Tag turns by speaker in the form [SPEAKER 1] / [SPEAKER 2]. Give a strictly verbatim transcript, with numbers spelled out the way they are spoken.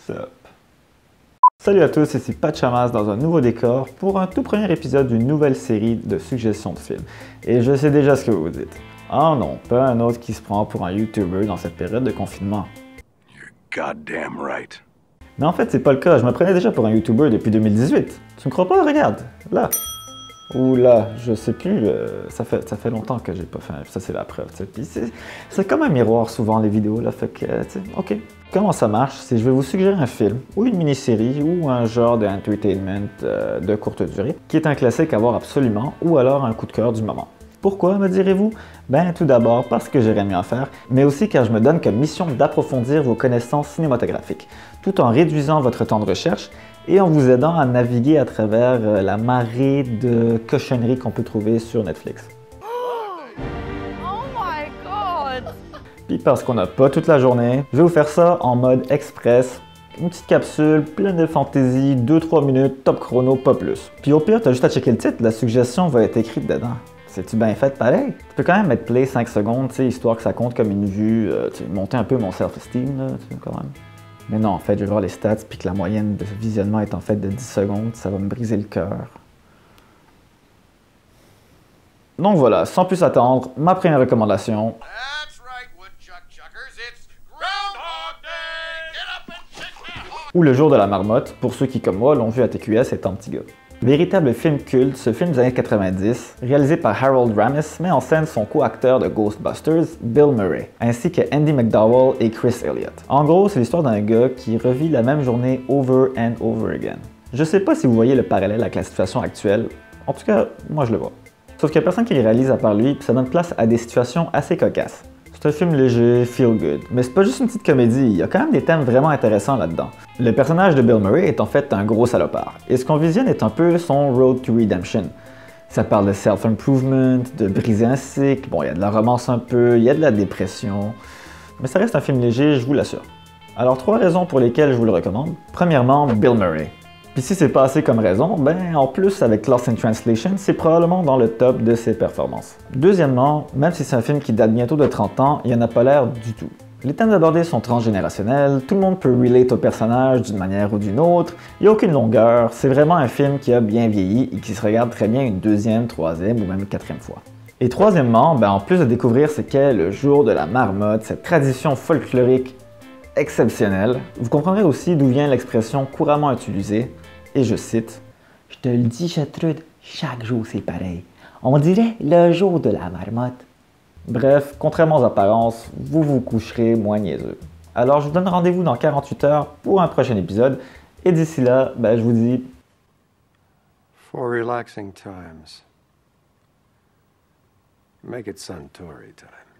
[SPEAKER 1] Sup? Salut à tous, ici Pat Chamas dans un nouveau décor pour un tout premier épisode d'une nouvelle série de suggestions de films. Et je sais déjà ce que vous vous dites. Oh non, pas un autre qui se prend pour un YouTuber dans cette période de confinement.
[SPEAKER 2] You're goddamn right.
[SPEAKER 1] Mais en fait, c'est pas le cas, je me prenais déjà pour un YouTuber depuis deux mille dix-huit. Tu me crois pas? Regarde, là. Ou là, je sais plus, euh, ça, fait, ça fait longtemps que j'ai pas fait, ça c'est la preuve, tu sais. Puis c'est comme un miroir souvent les vidéos, là, fait que, tu sais, ok. Comment ça marche? C'est je vais vous suggérer un film, ou une mini-série, ou un genre d'entertainment euh, de courte durée, qui est un classique à voir absolument, ou alors un coup de cœur du moment. Pourquoi, me direz-vous? Ben, tout d'abord parce que j'ai rien mieux à faire, mais aussi car je me donne comme mission d'approfondir vos connaissances cinématographiques, tout en réduisant votre temps de recherche et en vous aidant à naviguer à travers euh, la marée de cochonneries qu'on peut trouver sur Netflix.
[SPEAKER 3] Oh my god!
[SPEAKER 1] Puis parce qu'on n'a pas toute la journée, je vais vous faire ça en mode express, une petite capsule pleine de fantaisie, deux trois minutes, top chrono, pas plus. Puis au pire, t'as juste à checker le titre, la suggestion va être écrite dedans. C'est-tu bien fait pareil? Tu peux quand même mettre play cinq secondes, tu sais, histoire que ça compte comme une vue, euh, tu sais, monter un peu mon self-esteem, là, tu sais, quand même. Mais non, en fait, je vais voir les stats, puis que la moyenne de visionnement est en fait de dix secondes, ça va me briser le cœur. Donc voilà, sans plus attendre, ma première recommandation.
[SPEAKER 2] That's right, woodchuck chuckers. It's Groundhog Day. Get up and check that hog.
[SPEAKER 1] Ou Le Jour de la Marmotte, pour ceux qui, comme moi, l'ont vu à T Q S étant petit gars. Véritable film culte, ce film des années quatre-vingt-dix, réalisé par Harold Ramis, met en scène son co-acteur de Ghostbusters, Bill Murray, ainsi que Andy McDowell et Chris Elliott. En gros, c'est l'histoire d'un gars qui revit la même journée over and over again. Je sais pas si vous voyez le parallèle avec la situation actuelle, en tout cas, moi je le vois. Sauf qu'il n'y a personne qui le réalise à part lui, puis ça donne place à des situations assez cocasses. C'est un film léger, feel good, mais c'est pas juste une petite comédie, il y a quand même des thèmes vraiment intéressants là-dedans. Le personnage de Bill Murray est en fait un gros salopard, et ce qu'on visionne est un peu son road to redemption. Ça parle de self-improvement, de briser un cycle, bon il y a de la romance un peu, il y a de la dépression, mais ça reste un film léger, je vous l'assure. Alors trois raisons pour lesquelles je vous le recommande. Premièrement, Bill Murray. Puis si c'est pas assez comme raison, ben en plus avec Lost in Translation, c'est probablement dans le top de ses performances. Deuxièmement, même si c'est un film qui date bientôt de trente ans, il en a pas l'air du tout. Les thèmes abordés sont transgénérationnels, tout le monde peut relate au personnage d'une manière ou d'une autre, il n'y a aucune longueur, c'est vraiment un film qui a bien vieilli et qui se regarde très bien une deuxième, troisième ou même quatrième fois. Et troisièmement, ben en plus de découvrir ce qu'est le Jour de la Marmotte, cette tradition folklorique exceptionnelle, vous comprendrez aussi d'où vient l'expression couramment utilisée, et je cite « Je te le dis, Gertrude, chaque jour c'est pareil. On dirait le jour de la marmotte. » Bref, contrairement aux apparences, vous vous coucherez moins niaiseux. Alors je vous donne rendez-vous dans quarante-huit heures pour un prochain épisode, et d'ici là, ben, je vous dis...
[SPEAKER 2] For relaxing times, make it Suntory time.